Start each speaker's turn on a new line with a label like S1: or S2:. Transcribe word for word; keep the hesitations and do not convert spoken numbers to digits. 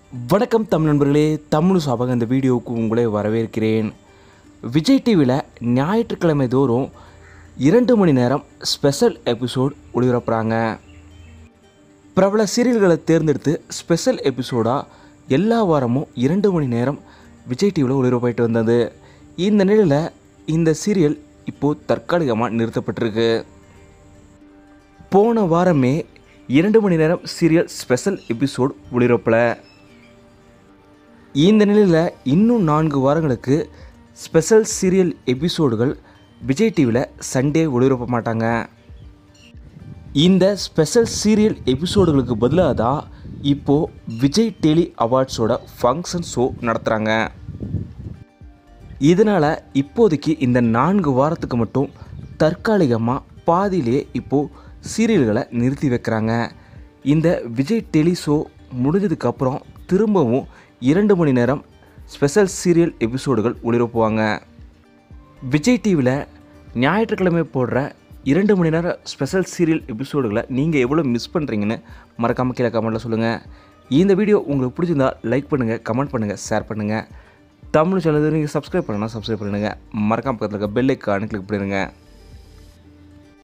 S1: வணக்கம் தமிழ் நண்பர்களே, தமிழ் சாபாக இந்த வீடியோவுக்கு உங்களை வரவேற்கிறேன். விஜய் டிவியில் ஞாயிற்றுக்கிழமை தோறும் இரண்டு மணி நேரம் ஸ்பெஷல் எபிசோட் ஒளிபரப்புகிறாங்க. பிரபல சீரியல்களை தேர்ந்தெடுத்து ஸ்பெஷல் எபிசோடாக எல்லா வாரமும் இரண்டு மணி நேரம் விஜய் டிவியில் ஒளிபரப்பாயிட்டு வந்தது. இந்த நிலையில் இந்த சீரியல் இப்போது தற்காலிகமாக நிறுத்தப்பட்டிருக்கு. போன வாரமே இரண்டு மணி நேரம் சீரியல் ஸ்பெஷல் எபிசோட் ஒளிபரப்பில். இந்த நிலையில் இன்னும் நான்கு வாரங்களுக்கு ஸ்பெஷல் சீரியல் எபிசோடுகள் விஜய் டிவியில் சண்டே ஒளிபரப்ப மாட்டாங்க. இந்த ஸ்பெஷல் சீரியல் எபிசோடுகளுக்கு பதிலாக தான் இப்போது விஜய் டெலி அவார்ட்ஸோட ஃபங்க்ஷன் ஷோ நடத்துகிறாங்க. இதனால் இப்போதைக்கு இந்த நான்கு வாரத்துக்கு மட்டும் தற்காலிகமாக பாதியிலே இப்போது சீரியல்களை நிறுத்தி வைக்கிறாங்க. இந்த விஜய் டெலி ஷோ முடிஞ்சதுக்கப்புறம் திரும்பவும் இரண்டு மணி நேரம் ஸ்பெஷல் சீரியல் எபிசோடுகள் ஒளிபரப்புவாங்க. விஜய் டிவியில் ஞாயிற்றுக்கிழமை போடுற இரண்டு மணி நேரம் ஸ்பெஷல் சீரியல் எபிசோடுகளை நீங்கள் எவ்வளோ மிஸ் பண்ணுறீங்கன்னு மறக்காமல் கீழே கமெண்ட்டில் சொல்லுங்கள். இந்த வீடியோ உங்களுக்கு பிடிச்சிருந்தால் லைக் பண்ணுங்கள், கமெண்ட் பண்ணுங்கள், ஷேர் பண்ணுங்கள். தமிழ் சேனல் நீங்கள் சப்ஸ்கிரைப் பண்ணணும்னா சப்ஸ்கிரைப் பண்ணுங்கள். மறக்காமல் பக்கத்தில் இருக்க பெல் ஐக்கானை கிளிக் பண்ணிடுங்க.